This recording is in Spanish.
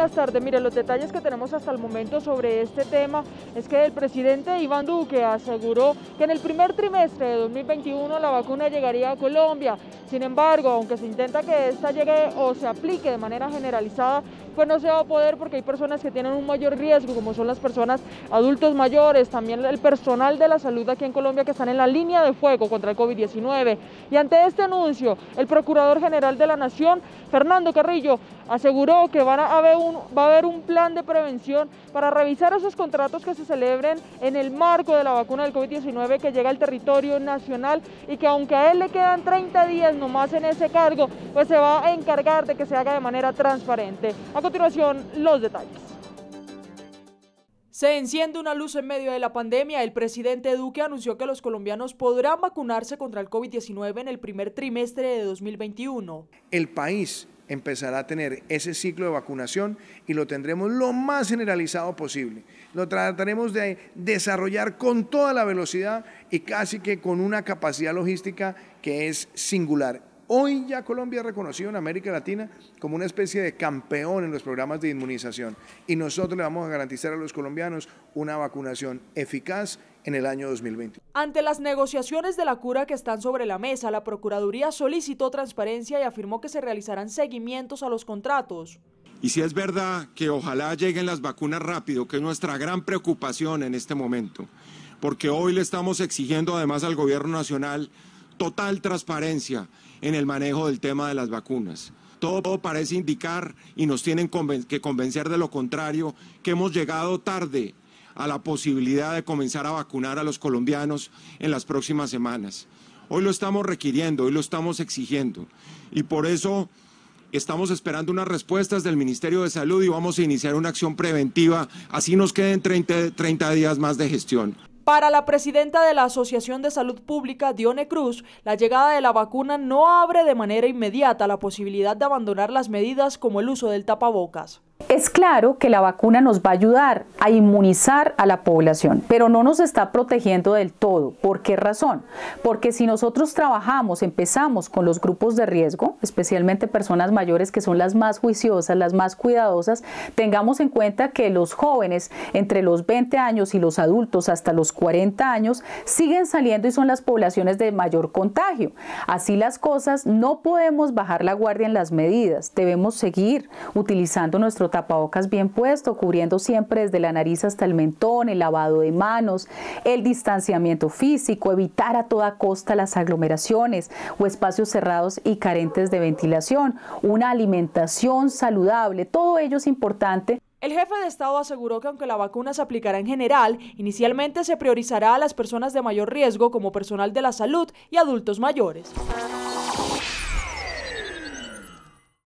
buenas tardes. Mire, los detalles que tenemos hasta el momento sobre este tema es que el presidente Iván Duque aseguró que en el primer trimestre de 2021 la vacuna llegaría a Colombia. Sin embargo, aunque se intenta que esta llegue o se aplique de manera generalizada, pues no se va a poder porque hay personas que tienen un mayor riesgo, como son las personas adultos mayores, también el personal de la salud aquí en Colombia que están en la línea de fuego contra el COVID-19. Y ante este anuncio, el Procurador General de la Nación, Fernando Carrillo, aseguró que va a haber un plan de prevención para revisar esos contratos que se celebren en el marco de la vacuna del COVID-19 que llega al territorio nacional y que aunque a él le quedan 30 días nomás en ese cargo, pues se va a encargar de que se haga de manera transparente. A continuación, los detalles. Se enciende una luz en medio de la pandemia. El presidente Duque anunció que los colombianos podrán vacunarse contra el COVID-19 en el primer trimestre de 2021. El país empezará a tener ese ciclo de vacunación y lo tendremos lo más generalizado posible. Lo trataremos de desarrollar con toda la velocidad y casi que con una capacidad logística que es singular. Hoy ya Colombia es reconocido en América Latina como una especie de campeón en los programas de inmunización y nosotros le vamos a garantizar a los colombianos una vacunación eficaz en el año 2020. Ante las negociaciones de la cura que están sobre la mesa, la Procuraduría solicitó transparencia y afirmó que se realizarán seguimientos a los contratos. Y si es verdad que ojalá lleguen las vacunas rápido, que es nuestra gran preocupación en este momento, porque hoy le estamos exigiendo además al gobierno nacional total transparencia en el manejo del tema de las vacunas. Todo parece indicar, y nos tienen que convencer de lo contrario, que hemos llegado tarde a la posibilidad de comenzar a vacunar a los colombianos en las próximas semanas. Hoy lo estamos requiriendo, hoy lo estamos exigiendo, y por eso estamos esperando unas respuestas del Ministerio de Salud y vamos a iniciar una acción preventiva, así nos queden 30 días más de gestión. Para la presidenta de la Asociación de Salud Pública, Dione Cruz, la llegada de la vacuna no abre de manera inmediata la posibilidad de abandonar las medidas como el uso del tapabocas. Es claro que la vacuna nos va a ayudar a inmunizar a la población, pero no nos está protegiendo del todo. ¿Por qué razón? Porque si nosotros empezamos con los grupos de riesgo, especialmente personas mayores que son las más juiciosas, las más cuidadosas, tengamos en cuenta que los jóvenes entre los 20 años y los adultos hasta los 40 años siguen saliendo y son las poblaciones de mayor contagio. Así las cosas, no podemos bajar la guardia en las medidas, debemos seguir utilizando nuestro tapabocas bien puesto, cubriendo siempre desde la nariz hasta el mentón, el lavado de manos, el distanciamiento físico, evitar a toda costa las aglomeraciones o espacios cerrados y carentes de ventilación, una alimentación saludable, todo ello es importante. El jefe de Estado aseguró que aunque la vacuna se aplicará en general, inicialmente se priorizará a las personas de mayor riesgo como personal de la salud y adultos mayores.